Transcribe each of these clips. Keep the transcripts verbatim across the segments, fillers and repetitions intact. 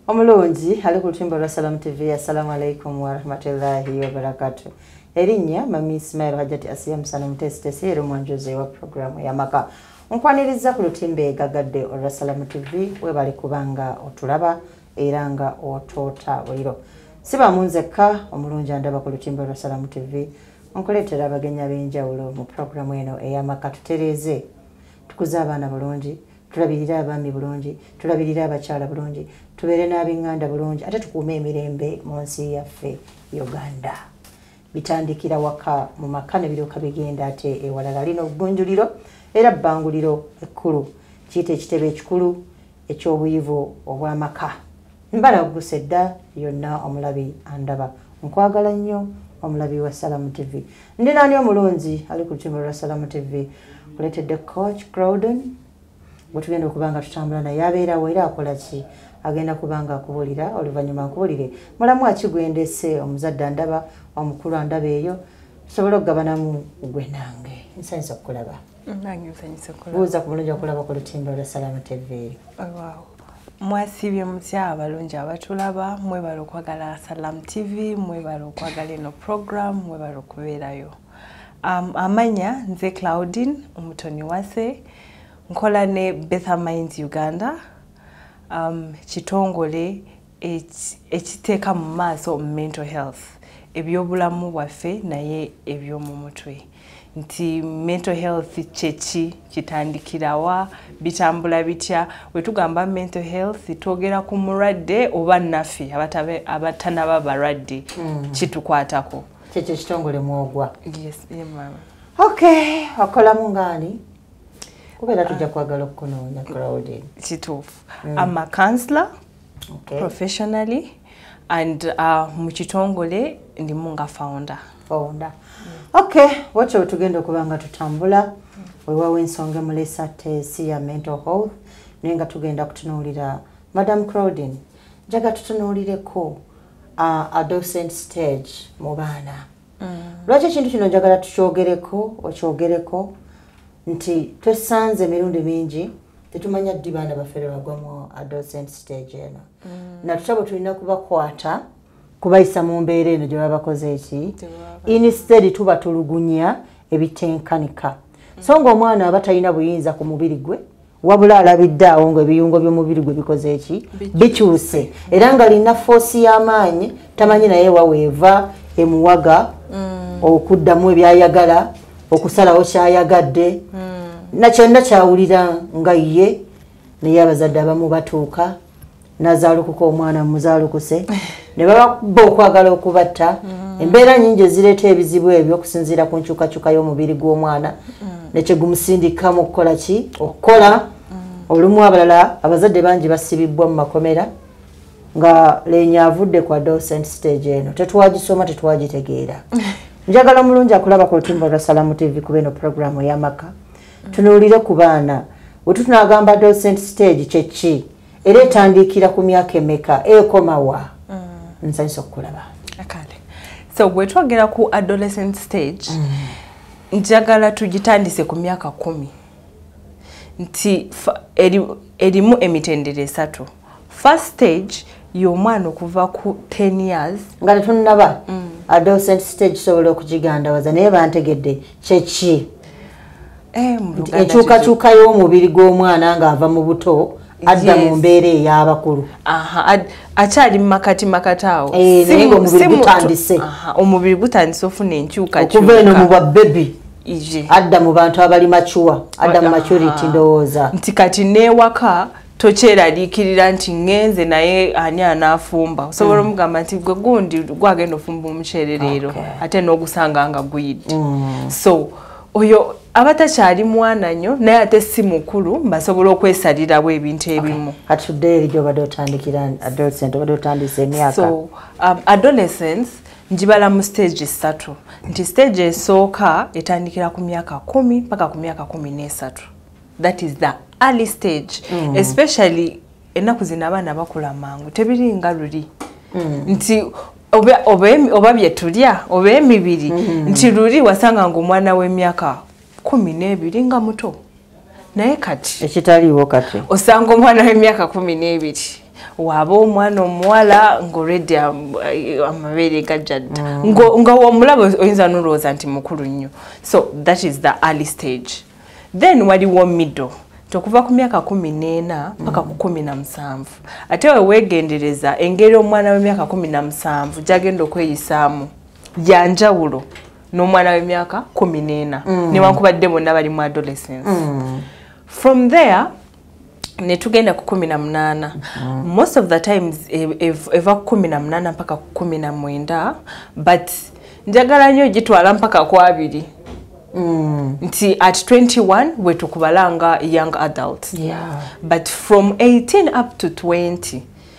Omulungi ali ku lutimba lwa Salam T V. Assalamu alaikum wa rahmatullahi wa barakatuh. Erinya Mami Ismail Hajati Asiya Musana Mutesitesi ero mwanjoze wa programu ya maka. Nkwaniriza ku lutimbe gagadde olwa Salam T V webali kubanga otulaba era nga otota wiro. Siba munzeka omulungi andaba ku lutimbe lwa Salam T V. Nkuletera abagenya b'enjawulo mu programu eno ey'amaka tutereze. Tukuza abaana bulungi, tulabirira abaami bulungi, tulabirira abakyala bulungi, tubeere n'ab'enganda bulungi, ate tukuume emirembe mu nsi yaffe Uganda. Bitandikira waka mu maka ne biryoka bigenda ate ewalala lino gunjuliro era bbanguliro ekkulu kiyita ekitebe ekikulu eky'obuyivu obw'amaka. Mbala gusedda yonna omulabi andaba. Nkwagala nnyo omulabi wa Salam T V. Ndi nani omulungi ali ku lutimbe lwa Salam T V. Kuletedde Coach Crowden bwetugenda okubanga tutambula naye abeerawo era akola ki agenda kubanga akubulira oluvannyuma akubulire mulamu akigwendese omuzadde andaba omukulu andaba eyo tusobole okugabanamu gwe nange nsanyusa okukulaba nange nsanyusa okukulaba buuza ku bulungi okulaba ku lutimbe lwa Salam T V. Wow. Mwasibye mutya abalungi abatulaba mwebala okwagala Salam T V mwebala okwagala eno program mwebala okubeerayo. Um, amanya nze Claudine omutoni wase nkola ne Better Minds Uganda um, kitongole ekiteeka mu maaso mental health ebyobulamu bwaffe naye ebyomu mutwe nti mental health kyeki kitandikirawa bitambula bitya wetugamba mental health twogera ku mulwadde oba naffe abatanaba balwadde mm. kitukwatako kyekyo kitongole mwogwa. Yes, yeah, mama. Okay, wakola mungani kubeera tujja kwagala okukunoonya Claudine. Kituufu. Mm. I'm a counselor okay. professionally and uh, mu kitongole ndimu nga founder. Founder. Mm. Okay, watcho tugenda okubanga tutambula mm. wewawo ensonga mulesa tesi ya mental health naye nga tugenda kutunuulira Madam Claudine njaga tutunuulireko uh, adolescent stage mu baana. Mm. Lwaki ekintu kino njagala tukyogereko okyogereko nti twesanze emirundi mingi tetumanya ddi baana baffe bagwa mu adolescent stage eno. Mm. Na tutabo tulina kubakwata kubayisa mu mbeera eno gye baba bakoze eki instead tuba tulugunya ebitenkanika. Mm. So ng'omwana aba talina buyinza ku mubiri gwe wabula alabidde awo ng'ebiyungo by'omubiri gwe bikoze eki bikyuse era nga alina force y'amaanyi tamanyi naye waweeva emuwaga mm. okuddamu ebyayagala okusalawo kyayagadde mm. na kyonna kyawulira nga ye naye abazadde abamu batuuka nazaalukuka omwana muzaalukuse ne baba okwagala okubatta. Mm. Embeera nnyingi ezireeta ebizibu ebyo okusinziira ku nkyukakyuka y'omubiri gw'omwana mm. nekyegumusindiikamu okukola ki okukola. Mm. Olumu abalala abazadde bangi basibibwa mu makomera nga lenya avudde ku adolescent stage eno tetwagisoma tetwagitegeera. Njagala mulungi akulaba ku lutimba lwa Salam T V ku beno programu y'amaka. Mm. Tunuulire ku baana bwe tunagamba adolescent stage kyeki era etandikira ku myaka emeka ekomawa. Mm. Nsanyusa okukulaba. Akale. So bwe twogera ku adolescent stage mm. njagala tugitandise ku myaka kumi nti erimu emitendera esatu. First stage y'omwana okuva ku ten years nga tetunnaba mm. adolescent stage sobola okugigandawaza naye bantegedde kyeki eh, enkyukakyuka y'omubiri gw'omwana ng'ava mu buto adda mu mbeera ey'abakulu. Akyali mu makati makati awo naye ng'omubiri gutandise omubiri gutandise ofuna enkyukakyuka okuva eno mu bwabebi adda mu bantu abali machuwa adda mu maturity ndowooza nti kati neewaka tokyeraliikirira nti ngenze naye ani anaafumba osobola omugamba nti gwe gundi gwagenda ofumba omuceere leero ate n'ogusanga nga guyidde. Mm. So oyo abatakyali mwana nnyo naye ate si mukulu basobola okwesalirawo ebintu ebimu. Kati tudde eri gy'obadde otandikira adolescent obadde otandisa emyaka. So um, adolescence njibala mu stage ssatu nti stage esooka etandikira ku myaka kumi mpaka ku myaka kumi n'esatu. That is the early stage. Mm. Especially ennaku zino abaana bakula mangu tebiri nga luli. Mm. Nti oba oba bye tulya oba emibiri mm. nti luli wasanga ng'omwana w'emyaka kumi n'ebiri nga muto naye kati ekitaliiwo kati osanga omwana w'emyaka kumi n'ebiri waba omwana omuwala ng'olreddy amabeere gajjadda nga omulaba oyinza n'olowooza nti mukulu nnyo. So that is the early stage. Then waliwo middle, okuva ku myaka kumi n'ena mpaka ku kumi na musanvu. Ate we weegendereza engeri omwana w'emyaka kumi na musanvu gy'agenda okweyisaamu ya njawulo n'omwana w'emyaka kumi n'ena newankubadde bonna bali mu adolescence. From there ne tugenda ku kumi na munaana. Most of the times eva ku kumi na munaana mpaka ku kumi na mwenda, but njagala nnyo gitwala mpaka ku abiri. Mm. Nti at twenty-one we tukubalanga young adults. Yeah. But from eighteen up to twenty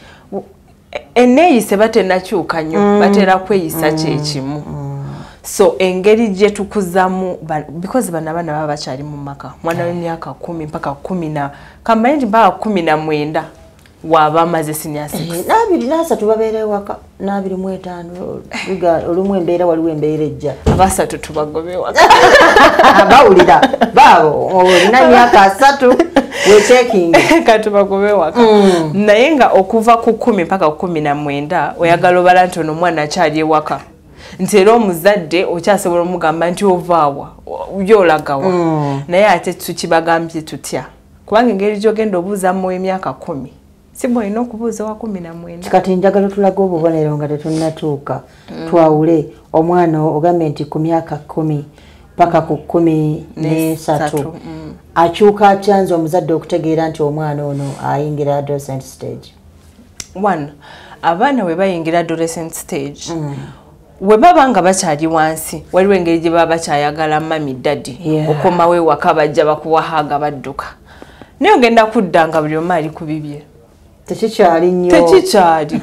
eneyise batenakyuka nnyo mm. batera kweyisa mm. kyekimu. Mm. So engeri gye tukuzamu because bana bana baba bakyali mu maka mwana w'emyaka kumi mpaka kumi na kamanyinti mpaka kumi na mwenda waba amaze senior six. Eh, nabiri nasatu babeere waka nabiri mu etaano biga olumu embeera waliwo embeera ejja abasatu tubagobe waka bawulira baabo olina myaka asatu we checking katubagobe waka mm. naye nga okuva ku kumi mpaka kumi na mwenda oyagala obala nti ono omwana akyali ewaka nti era omuzadde okyasobola omugamba nti ovaawa yolagawa mm. naye ate tukibagambye tutya kubanga engeri gy'ogenda obuuzamu emyaka kumi sibo ino okubuuza wa kumi na mwenda. Kati njagala tulaga obubonero nga tetunnatuuka mm. twawule omwana ogambe nti ku myaka kumi paka ku kumi n'esatu mm. akyuka akyanza omuzadde okutegeera nti omwana ono ayingira adolescent stage. One, abaana we bayingira adolescent stage mm. we baba nga bakyali wansi waliwo engeri gye baba bakyayagala mami daddy yeah. okomawe waka bajja bakuwahaga badduka naye ogenda kudda nga buli omu ali ku bibye. Tekikyali nnyo. Tekikyali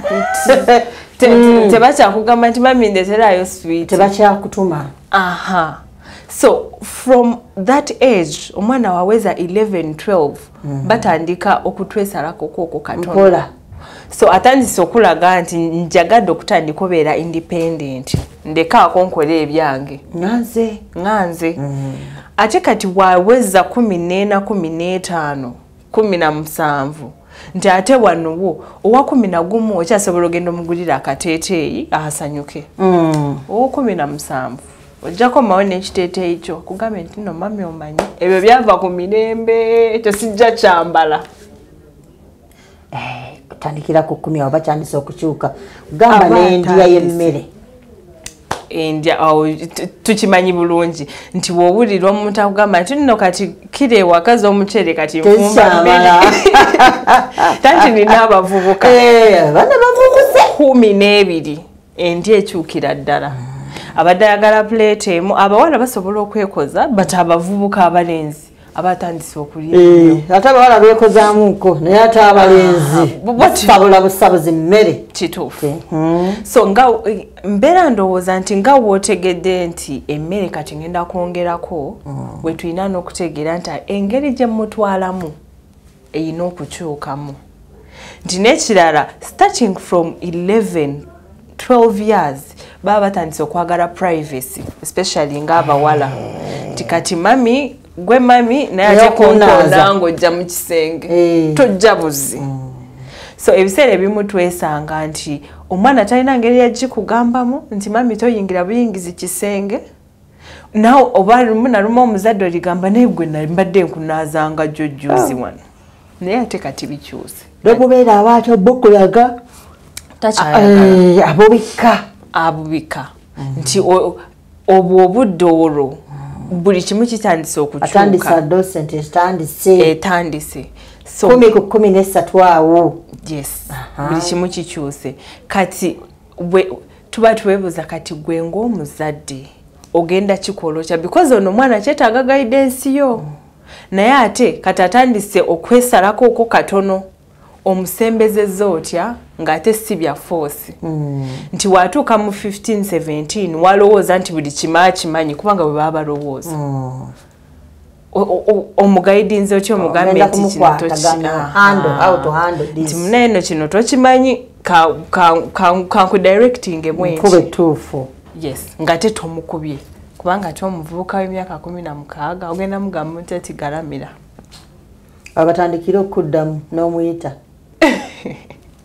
tebakyakugamba nti mami ndeeterayo sweet. Tebakyakutuma. Aha. So from that age omwana waweza eleven twelve mm. batandika okutwesalako kwoko katono. Mpola. So atandise okulaga nti njagadde okutandika obeera independent ndekaako nkole ebyange nganze nganze mm. ate kati waweza kumi n'ena kumi n'etaano kumi na musanvu nti ate wanowo owa kumi na gumu okyasobola ogenda omugulira akateeteeyi ahasanyuke mm. owa kumi na musanvu ojjako mawe n'ekiteeteeyi kyo kugambe nti no mami omanyi ebyo byava ku mirembe tesijja kyambala. Eh, kutandikira ku kumi awo bakyandise okukyuka gamba n'endya y'emmere. Endya awo tukimanyi bulungi nti woowulira omuntu akugamba nti nno kati kiri ewaka z'omuceere kati nfumba mmere tanti nina abavubuka bana bavubuse kumi n'ebiri endya ekyukira ddala abadde ayagala puleeti emu abawala basobola okwekoza bati abavubuka abalenzi abatandise okulya ate abawala beekozaamuko naye ate abalenzi basabula busabuzi mmere kituufu. So nga mbeera ndowooza nti nga wootegedde nti emmere kati ngenda kwongerako bwe tulina n'okutegeera nti engeri gye mutwalamu eyina okukyukamu nti n'ekirala starting from eleven twelve years baba batandise okwagala privacy especially ng'abawala nti kati mami gwe mami naye ate kunkonda ng'ojja mu kisenge tojja buzi. So ebiseera ebimu twesanga nti omwana talina ngeri yagikugambamu nti mami toyingira buyingizi kisenge nawe oba lumu na lumu omuzadde oligamba naye gwe mbadde nkunaazanga jjojjuuzi wano naye ate kati bikyuse lwokubeera abaatyo bokulaga takyayagala abubika abubika nti obwo obudde olwo buli kimu kitandise okukyuka atandise adolescent etandise etandise so kumi ku kumi n'essatu awo yes buli kimu kikyuse kati tuba tuwebuuza kati gwe ng'omuzadde ogenda kikola kya because ono omwana kyetaaga guidance yo naye ate kati atandise okwesalako okwo katono omusembezezza otya ng'ate si bya force mm. nti watuuka mu fifteen seventeen walowooza nti buli kima kimanyi kubanga bwe baba balowooza mm. omugaidinze otya omugambe nti kino nti munaye no kino tokimanyi kankudirecting emwenkube tuufu yes ng'ate tomukubye kubanga ate omuvubuka w'emyaka kumi na mukaaga ogenda mugamba nti ati galamira abatandikira okuddamu n'omuyita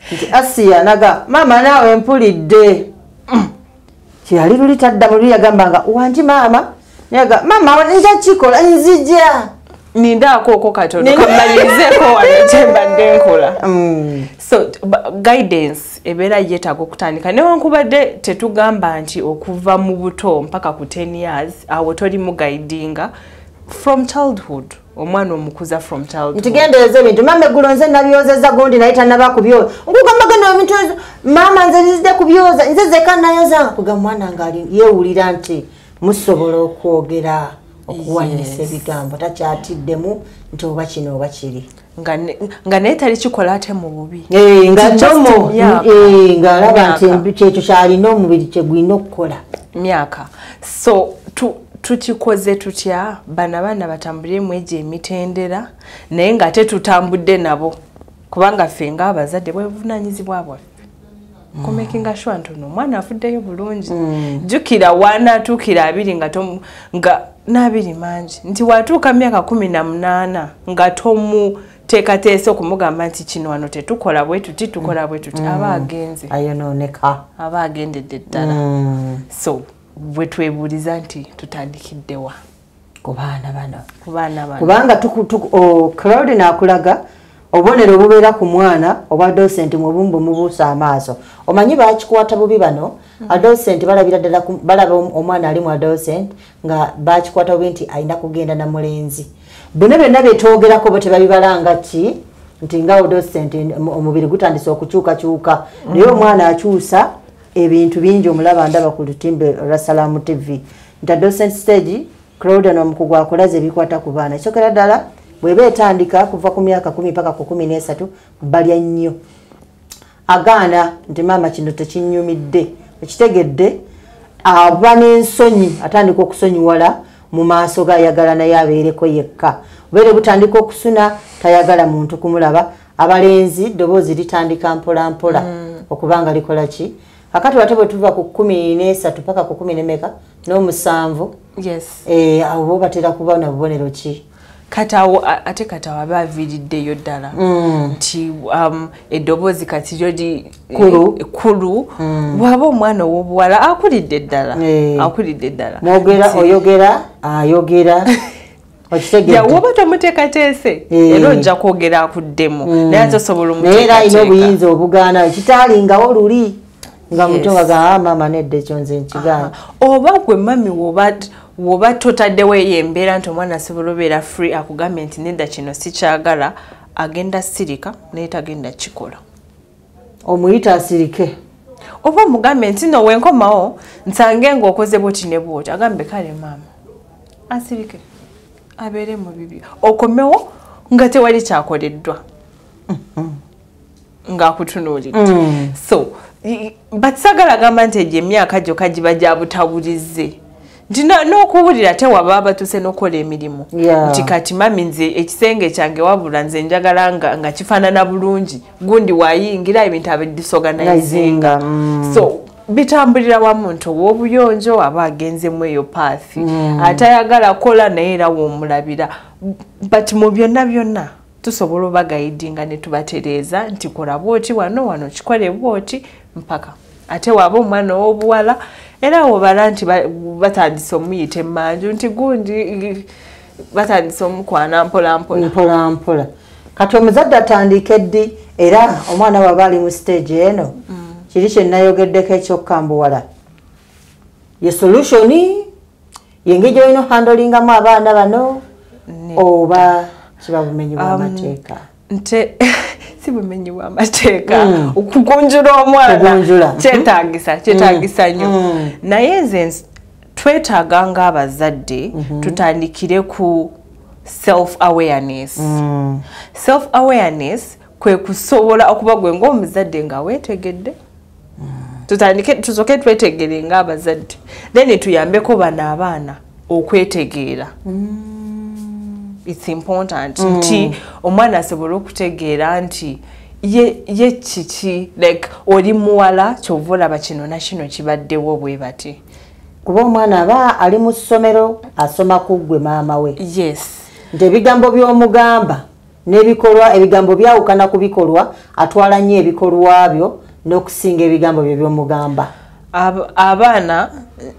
nti Asiya naga mama nawe mpulidde kyali luli tadda mu yagambanga wanti mama naga mama nja kikola nzija nindaako oko katono kamalizeeko wano kyembadde nkola so guidance ebeera yeetaaga okutandika newankubadde tetugamba nti okuva mu buto mpaka ku ten years awo toli mu guidinga from childhood omwana omukuza from childhood ntigendereza ebintu mama eggulo nze nabyozeza gundi naye tannaba kubyoza nkugamba genda ebintu mama nze nzizidde kubyoza nze zeka nayoza kugamba mwana nga yeewulira nti musobola okwogera okuwanyisa ebigambo takyatiddemu nti oba kino oba kiri nga naye tali kikola ate mu bubi nga ndomo ng'alaba nti kyekyo kyalina omubiri kyegulina okukola myaka so tukikoze tutya bana baana batambuliremu egyo emitendera naye ng'ate tutambudde nabo kubanga ffe ng'abazadde bwebuvunaanyizibwa bwaffe kumakinga sure ntono omwana afuddeyo bulungi jjukira wanaatuukira abiri nga n'abiri mangi nti watuuka myaka kumi na munaana nga tomuteekateese okumugamba nti kino wano tetukola bwe tuti tukola bwe tuti aba agenze ayonooneka aba agendedde ddala so bwe twebuuliza nti tutandikiddewa ku baana bano ku baana bano kubanga Claudine akulaga obubonero obubeera ku mwana obwa docent mu bumbu mubuusa amaaso omanyi bakikwata bubi bano adolescent balabira ddala balaba omwana ali mu adolescent nga bakikwata bubi nti alina kugenda na mulenzi bino byonna byetwogerako bo tebabibalanga ki nti nga adolescent omubiri gutandise okukyukakyuka naye omwana akyusa ebintu bingi omulaba ndaba ku lutimbe lwa Salamu T V nti adolescent stage Claudine omukugu akulaze ebikwata ku baana kyokera ddala bweba etandika kuva ku myaka kumi paka ku kumi n'esatu balya nnyo agaana nti maama kino tekinnyumidde ekitegedde aba n'ensonyi atandika okusonyiwala mu maaso g'ayagala naye abeereko yekka obeere butandika okusuna tayagala muntu kumulaba abalenzi ddoboozi litandika mpola mpola okubanga likola ki akati wate bwe tuva ku kumi n'esatu paka ku kumi n'emeka n'omusanvu awo batera kuba na bubonero ki katawo ate katawo aba aviiriddeyo ddala nti eddoboozi kati lyodi kulu bw'aba omwana ow'obuwala akulidde ddala akulidde ddala mwogera oyogera ayogera woba tomuteekateese era ojja kwogera akuddemu naye ate osobola naye era alina obuyinza obugaana kitaalingawo luli nga muto nga gaa maama nedda ekyo nze nkigaana oba gwe mami woba totaddewo eyo embeera nti omwana asobola obeera free akugambe nti nedda kino sikyagala agenda sirika naye tagenda kikola omuyita asirike oba omugambe nti no wenkomawo nsange ng'okoze bwoti ne bwoti agambe kale maama asirike abeere mu bibyo okomewo nga tewali kyakoleddwa ng'akutunuulidde so batisagala agamba nti egyo emyaka gyokka giba gya butawulize nti n'okuwulira tewaba abatuse n'okola emirimu nti kati mami nze ekisenge kyange wabula nze njagala nga kifaanana bulungi gundi waayingira ebintu abedisorganizinga so bitambulira wamu nti ow'obuyonjo aba agenzemu eyo paathi atayagala kola naye era woomulabira but mu byonna byonna tusobola obagayidinga ne tubatereeza nti kola bwoti wano wano kikole bwoti mpaka ate waaba omwana ow'obuwala era wobala nti batandise omuyita emmanju nti gundi batandise omukwana mpola mpola mpola kati omuzadde atandika eddi era omwana waba ali mu stage eno kiri kye nayogeddeko ekyokkambuwala ye solutioni yengeri gy'olina handlingamu abaana bano oba kiba bumenyi bw'amateeka nte si bumenyi bw'amateeka okugunjula omwana kyetaagisa kyetaagisa nnyo naye nze twetaaga ng'abazadde tutandikire ku self awareness self awareness kwe kusobola okuba gwe ng'omuzadde nga weetegedde tutandike tusoke twetegere ng'abazadde then tuyambeko bano abaana okwetegeera it's important mm. nti omwana asobola okutegeera nti ye ye kiki like oli muwala kyova olaba kino na kino kibaddewo bwe bati kuba omwana aba ali mu ssomero asoma ku ggwe maama we yes nti ebigambo by'omugamba n'ebikolwa ebigambo byawukana ku bikolwa atwala nnyo ebikolwa byo n'okusinga ebigambo byo by'omugamba. Abaana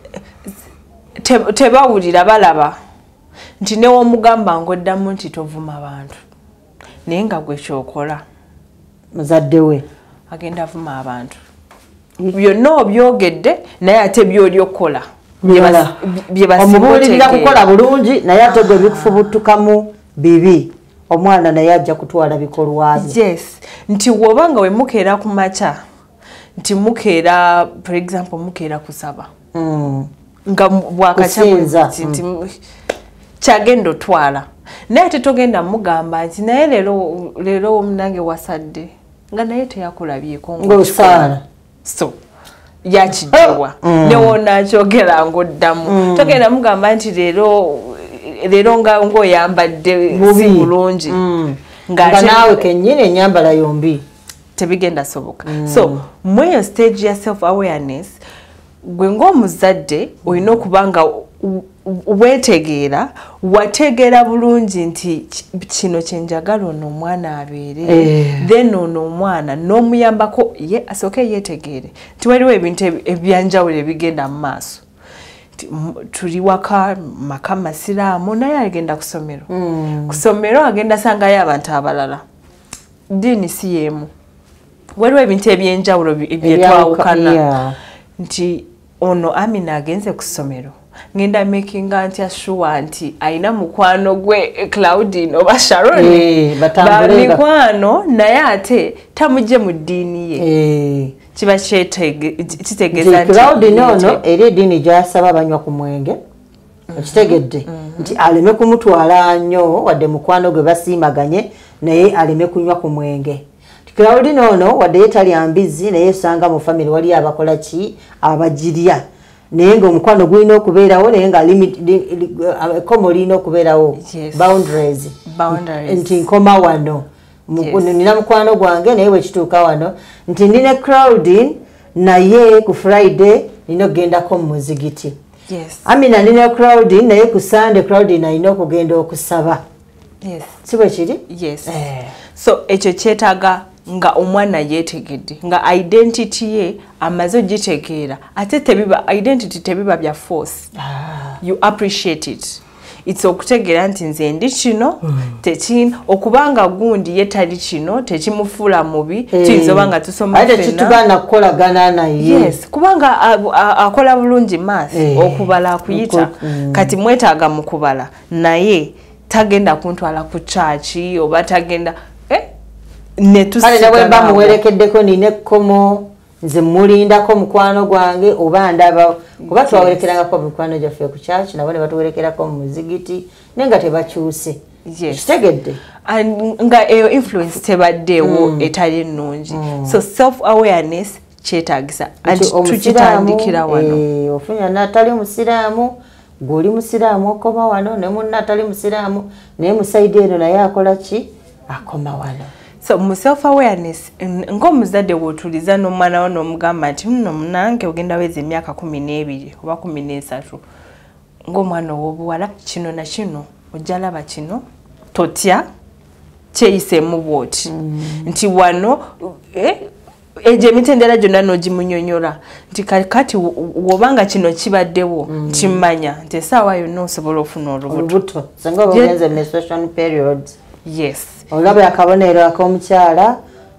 tebawulira balaba nti new'omugamba ng'oddamu nti tovuma abantu naye nga gwe kyokola muzadde we agenda avuma abantu byonna obyogedde naye ate by'oli okukola omubuulirira kukola bulungi naye ate gwe bikufubutukamu bibi omwana naye ajja kutwala bikolwa bye. Yes, nti woba nga we mukeera ku makya nti mukeera for example mukeera kusaba mm. nga bwakakya nti kyagenda otwala naye ate togenda mugamba nti naye leero leero omunange wasadde nga naye teyakulabyeko ng'osaala so yakijibwa mm. newona kyogera ng'oddamu mm. togenda mugamba nti leero leero nga ng'oyambadde si bulungi mm. nga naawe kennyini ennyambala yombi tebigenda soboka mm. so mweyo stage ya self awareness gwe ng'omuzadde olina okuba nga wetegeera wategeera bulungi nti kino kyenjagala ono omwana abeere eh. then ono omwana n'omuyambako ye asooke yeetegeere nti waliwo ebintu ebyanjawulo ebigenda mu maaso tuli waka maka masiraamu naye agenda ku ssomero mm. ku ssomero agenda sangayo abantu abalala ddiini si yeemu waliwo ebintu ebyenjawulo byetwawukana yeah. nti ono Amina agenze ku ssomero ngenda makinga nti sure nti aina mukwano gwe Claudine oba Sharon eh, ba mikwano naye ate tamuje mu ddiini ye eh. kiba kitegeeza nti Claudine ono eri eddiini gy'asaba banywa ku mwenge okitegedde nti aleme kumutwala nnyo wadde mukwano gwe basiimaganye naye aleme kunywa ku mwenge. Claudine ono wadde yetali ambizi naye sanga mu family wali abakola ki abajirya naye ng'omukwano gulina okubeerawo naye nga ekkomo lirina okubeerawo boundaries nti nkoma wano nina mukwano gwange naye bwekituuka wano nti nina Claudine naye ku Friday nina okugendako mu muzigiti. Amina nina Claudine naye ku Sunday Claudine alina okugenda okusaba. Si bwe kiri? So ekyo kyetaaga nga omwana yetegedde nga identity ye amaze gitegeera ate tebiba identity tebiba bya force. ah. You appreciate it. It's okutegeera nti nze ndi kino mm. tekino okubanga gundi yetali kino tekimufuula mubi hey. Tuyinza obanga tusoma ate titugana kukolagana naye. Yes, kubanga akola bulungi mass hey. Okubala akuyita mm. kati mwetaaga mu kubala naye tagenda kuntwala ku church oba tagenda eh kale nawe mba muwerekeddeko nina ekkomo nze mulindako mukwano gwange oba ndaba kuba twawerekerangako mukwano gyaffe ku church nabo ne batuwerekerako mu muzigiti naye nga tebakyuse. Kitegedde nga eyo influence tebaddeewo mm. etali ennungi mm. so self awareness kyetaagisa tukitandikira wano. Eh, ofunya natali musiraamu guli musiraamu okoma wano ne munna atali musiraamu naye musaidi eno naye akola ki akoma wano. So mu self awareness ng'omuzadde w'otuliza n'omwana wo n'omugamba nti nno munange ogenda weza emyaka kumi n'ebiri oba kumi n'esatu ng'omwana ow'obuwala kino na kino ojja laba kino totya kyeyiseemu bw'oti mm. nti wano eh, ejo emitendera gyonna n'ogimunyonyola nti kati wobanga kino kibaddewo mm. kimmanya nti essaawa yonna osobola ofuna olubuto singa oba ogenze menstruation periods. Yes. Olaba akabonero ak'omukyala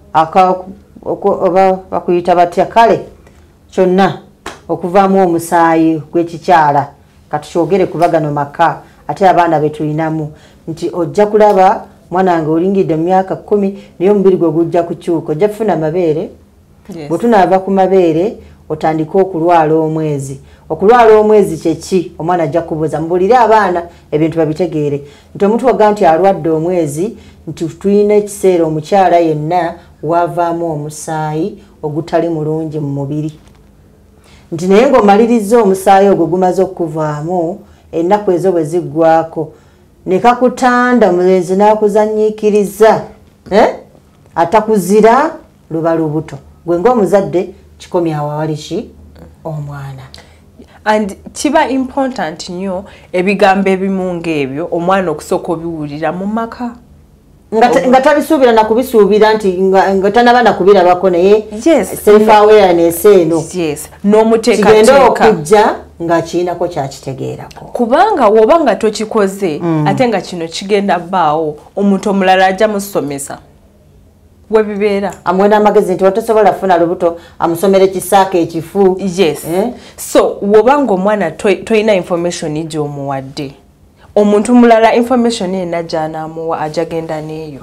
oba bakuyita batya kale kyonna okuvaamu omusaayi gw'ekikyala katukyogere kuba gano maka ate abaana be tulinamu nti ojja kulaba mwana wange olingidde mu myaka kkumi naye omubiri gwe gujja kukyuka ojja kufuna amabeere. Bwe tunaava ku mabeere otandika okulwala omwezi. Okulwala omwezi kyeki omwana ajja kubuuza mbulire abaana ebintu babitegeere nti omuntu waga nti alwadde omwezi nti tulina ekiseera omukyala yenna wavaamu omusaayi ogutali mulungi mu mubiri nti naye ng'omaliriza omusaayi ogwo gumaze okuvaamu ennaku ezo bwe ziggwako ne kakutanda mulenzi n'akuzanyiikiriza eh? atakuzira luba lubuto gwe ng'omuzadde kikomyawo awali ki omwana. And kiba important nnyo ebigambo ebimu ng'ebyo omwana okusooka obiwulira mu maka nga tabisuubira na kubisuubira nti nga tanaba na kubirabako naye self awareness eno yes n'omuteekateeka okujja nga kiinako kyakitegeerako kubanga woba nga tokikoze ate nga kino kigenda bbaawo omuntu omulala ajja musomesa we bibeera amwena amagezi nti watosobola kufuna lubuto amusomere kisaaka ekifu yes eh? So woba nga omwana toyina information ijja omuwadde omuntu mulala information ena gy'anaamuwa ajagenda neeyo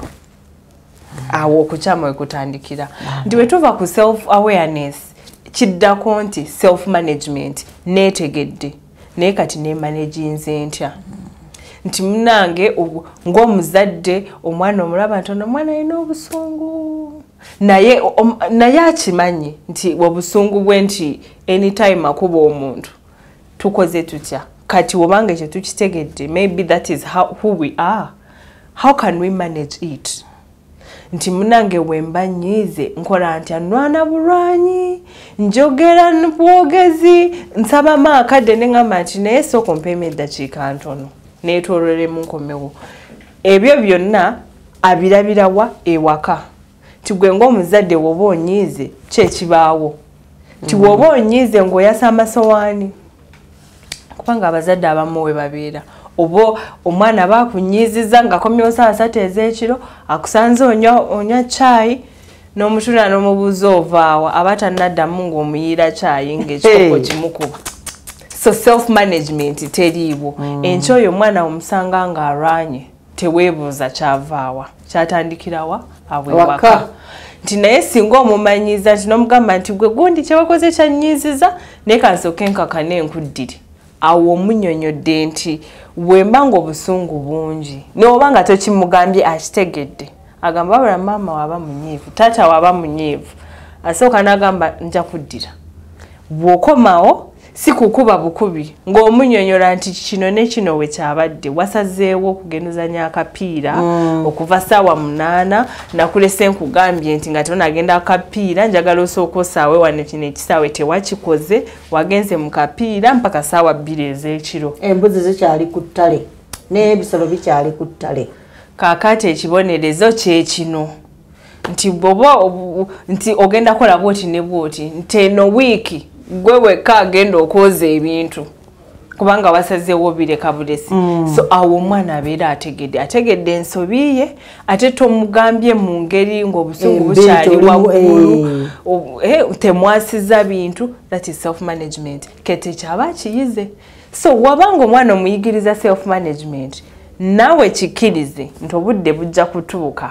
awo okukyama we kutandikira nti bwe tuva ku self awareness kiddako nti self management neetegedde naye kati neemanaginze ntya nti munange ng'omuzadde omwana omulaba nti ono omwana alina obusungu naye naye akimanyi nti obusungu bwe nti anytime akuba omuntu tukoze tutya kati wobanga ekyo tukitegedde maybe that is how, who we are how can we manage it nti munange wemba nyize nkola ntya nwana bulwanyi njogera bwogezi nsaba maakadde neŋŋamba nti naye sooka ompeemu eddakiika ntono neetololemu nkomewo ebyo byonna abirabirawa ewaka nti gwe ng'omuzadde woba onyiize kyekibaawo nti woba onyiize ng'oyasa amasowaani kubanga abazadde abamu we babeera oba omwana baakunyiiziza ng'akomyewo ssaawa ssatu ez'ekiro akusanze onywa caayi n'omutuna n'omubuuza ovaawa aba tannaddamu ng'omuyiira caayi ng'ekikopo kimukuba so self management teriiwo enkya oyo omwana omusanga ng'alwanye teweebuuza kyavaawa kyatandikirawa awewaka nti naye singa omumanyiiza nti n'omugamba nti gwe gundi kyewakoze kyanyiiziza naye kansooke nkakane enkuddire awo omunnyonnyodde nti bwemba ng'obusungu bungi n'oba nga tokimugambye akitegedde agamba wabula maama waba munyiivu taata waba munyiivu asooka n'agamba nja kuddira bw'okomawo si kukuba bukubi ng'omunnyonnyola nti kino ne kino we kyabadde wasazeewo okugenduzanya akapiira mm. okuva ssaawa munaana nakulese nkugambye nti nga tonagenda akapiira njagala osooka osaawe wano kino ekisaawe tewakikoze wagenze mu kapiira mpaka ssaawa bbiri ez'ekiro embuzi zikyali ku ttale n'ebisolo bikyali ku ttale kaakati ekibonerezo kye kino nti bwoba nti ogenda kola bwoti ne bwoti nti eno wiiki gwe wekka agenda okwoza ebintu kubanga wasazeewo bireka bulesi mm. so awo omwana abeera ategedde ategedde ensobi ye ate tomugambye mu ngeri ng'obusungu bukyali waggulu eh, temwasiza bintu that is self management kete kyaba akiyize so wabanga omwana omuyigiriza self management naawe kikkirize nti obudde bujja kutuuka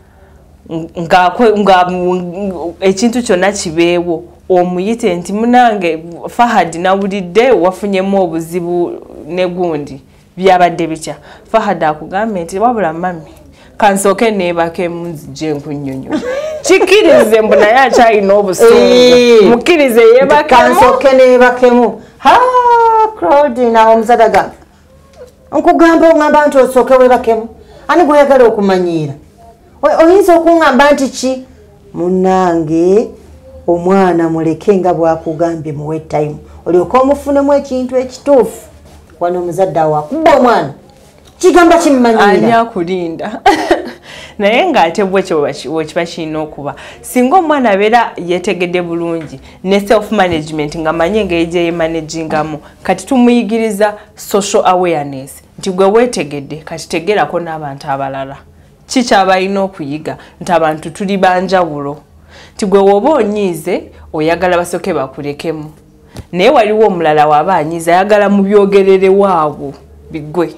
nga, nga ekintu kyonna kibeewo omuyite nti munange Fahad nawulidde wafunyemu obuzibu ne gundi byabadde bitya Fahad akugambe nti wabula mami kansooke neebake munzije nkunnyonnyo kikkirize mbu naye akyalina obusungu mukkirize yeebakemu kansooke neebakemu ha Claudine awo omuzadde agambe nkugamba oŋŋamba nti osooke weebakemu ani gweyagala okumanyiira oyinza okuŋŋamba nti ki munnange omwana muleke nga bwakugambye muwe time olyoka omufunemu ekintu ekituufu wano omuzadde awo akuba omwana kigamba kimumanyiira ani akulinda naye ng'ate bwekyo wekiba kirina okuba singa omwana abeera yeetegedde bulungi ne self management nga manye engeri gye yeemanagingamu kati tumuyigiriza social awareness nti gwe weetegedde kati tegerako n'abantu abalala kikyaba alina okuyiga nti abantu tuli banjawulo nti gwe woba onyiize oyagala basooke bakulekemu naye waliwo omulala waba anyiize ayagala mu byogererewaabo bigwe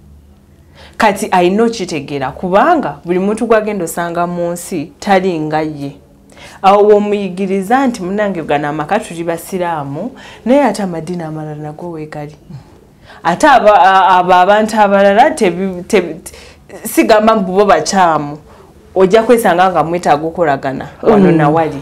kati alina okitegeera kubanga buli muntu gwagenda osanga mu nsi tali nga ye awo womuyigiriza nti munange gano amaka tuli basiraamu naye ate amadiini amalala nago weegali ate abo abantu abalala sigamba mbu bo bakyamu ojja kwesanga nga mwetaaga okolagana wano mm. nawali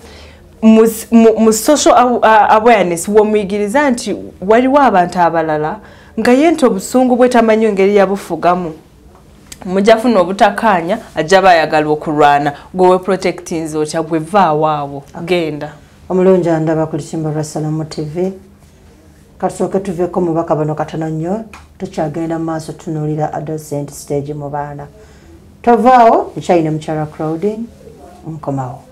mu social awareness womuyigiriza nti waliwo abantu abalala nga ye nti obusungu bwe tamanyi engeri yabufugamu mujja funa obutakaanya ajja bayagala okulwana gwe protectinze otya gwe vaawo awo genda omulungi andaba ku lutimba lwa Salamu T V katusooke tuveeko mubaka bano katono nnyo tukyagenda mu maaso tunuulira adolescent stage mu baana tovaawo nkyayina mukyala Claudine nkomawo.